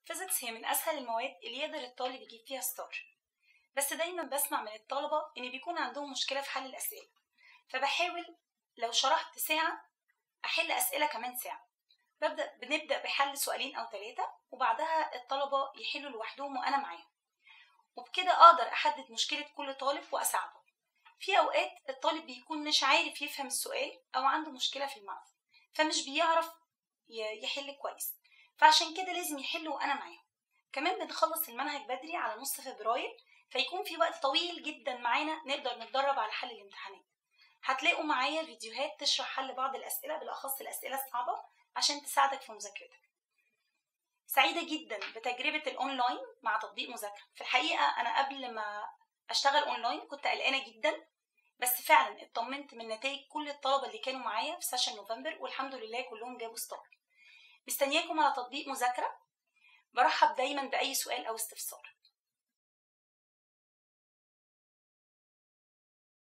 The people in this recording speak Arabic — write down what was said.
فيزيكس هي من أسهل المواد اللي يقدر الطالب يجيب فيها ستار، بس دايما بسمع من الطلبة إن بيكون عندهم مشكلة في حل الأسئلة، فبحاول لو شرحت ساعة أحل أسئلة كمان ساعة. بنبدأ بحل سؤالين أو 3 وبعدها الطلبة يحلوا لوحدهم وأنا معاهم، وبكده أقدر أحدد مشكلة كل طالب وأساعده. في أوقات الطالب بيكون مش عارف يفهم السؤال أو عنده مشكلة في المعنى فمش بيعرف يحل كويس، فعشان كده لازم يحل وأنا معاهم. كمان بنخلص المنهج بدري على نص فبراير، فيكون في وقت طويل جدا معانا نقدر نتدرب على حل الامتحانات. هتلاقوا معايا فيديوهات تشرح حل بعض الأسئلة، بالأخص الأسئلة الصعبة، عشان تساعدك في مذاكرتك. سعيدة جدا بتجربة الأونلاين مع تطبيق مذاكرة. في الحقيقة أنا قبل ما أشتغل أونلاين كنت قلقانة جدا، بس فعلا اطمنت من نتائج كل الطلبة اللي كانوا معايا في سيشن نوفمبر، والحمد لله كلهم جابوا ستار. مستنياكم على تطبيق مذاكرة. برحب دايما بأي سؤال أو استفسار.